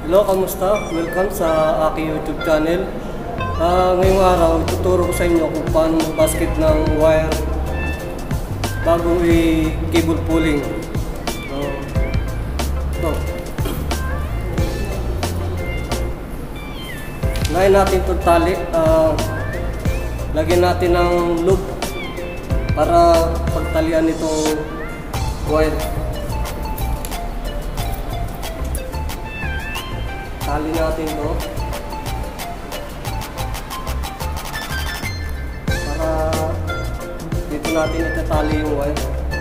Hello, kamusta? Welcome sa aking YouTube channel. Ngayong araw, tuturo ko sa inyo kung paano basket ng wire bago i-cable pulling. Ito. Unahin natin itong tali. Lagyan natin ng loop para pagtalian itong wire. Tali natin ito para dito natin itatali yung wire.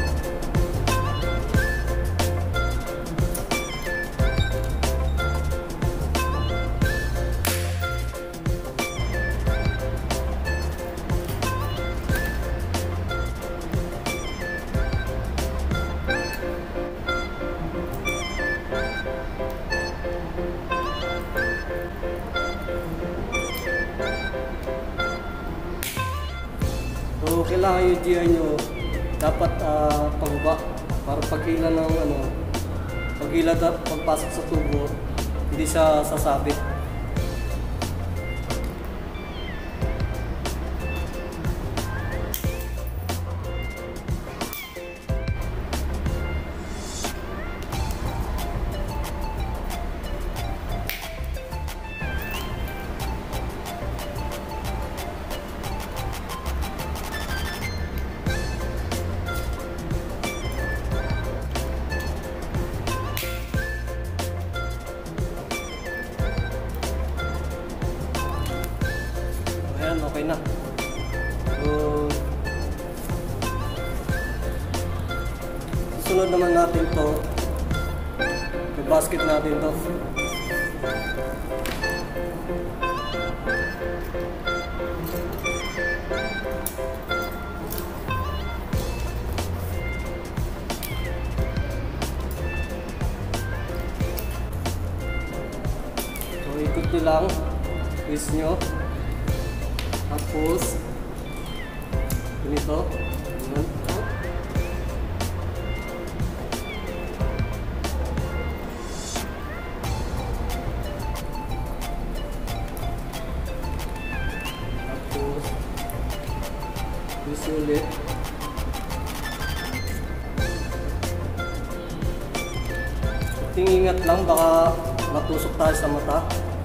So, kailangan yung GI nyo dapat pababa para pagkila ng pagpasok sa tubo, hindi siya sasabit. Ayan, okay na. So, susunod naman natin to. Yung basket natin to. So, ikot nyo lang. Twist nyo. Tapos ganito. Ayan. Tapos twist ulit. Ingat lang, baka matusok tayo sa mata.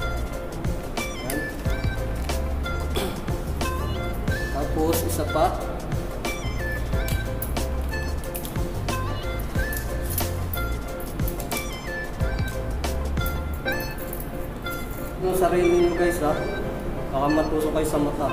Tapos isa pa. Yung sarili nyo guys baka matusok kayo sa mata.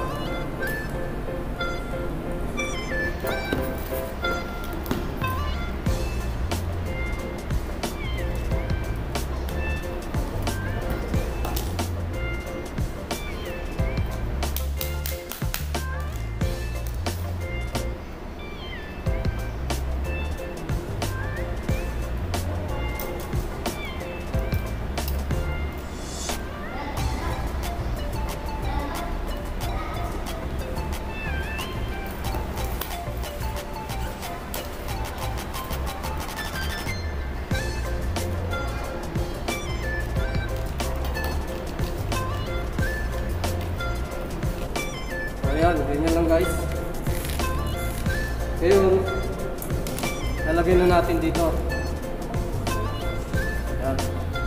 Ayan, ganyan lang guys. Ngayon, lalagyan na natin dito. Ayan.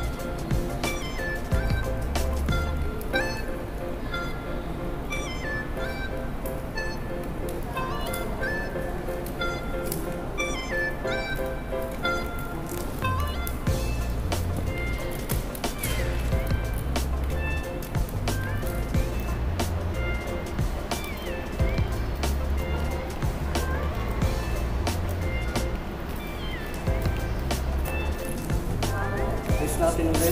Natin ulit.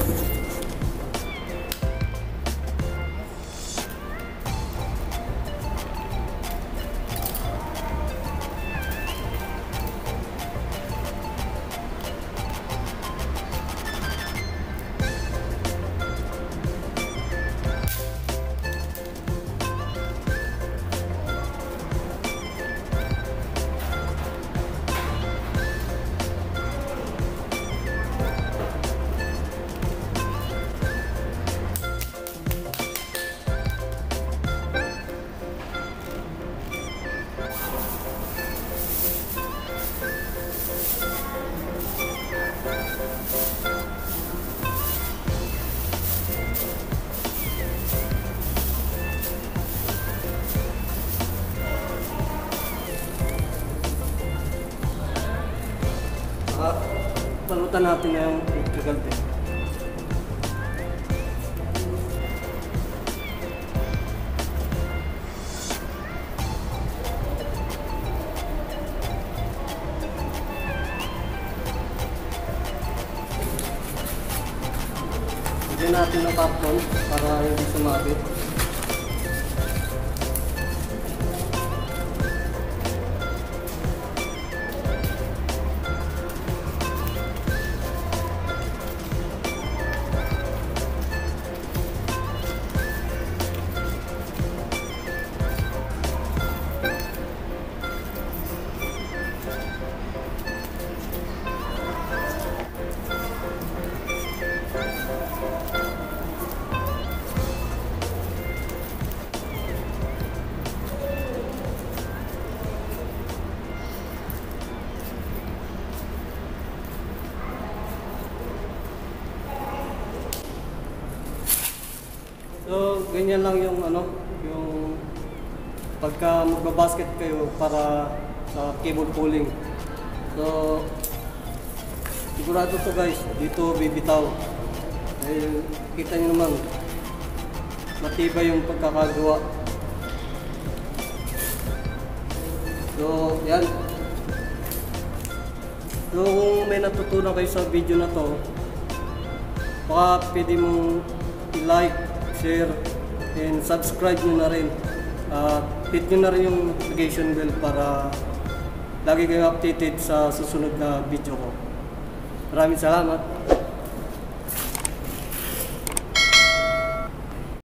Palutan natin na yung electrical tape. Lagyan natin ng kapton para hindi sumabit. So, ganyan lang yung yung pagka magbabasket kayo para sa cable pulling. So, sigurado to guys, dito bibitaw. Dahil kita nyo naman, matibay yung pagkakagawa. So, yan. So, kung may natutunan kayo sa video na to, baka pwede mong i-like, share, and subscribe nyo na rin. Hit nyo na rin yung notification bell para lagi kayong updated sa susunod na video ko. Maraming salamat!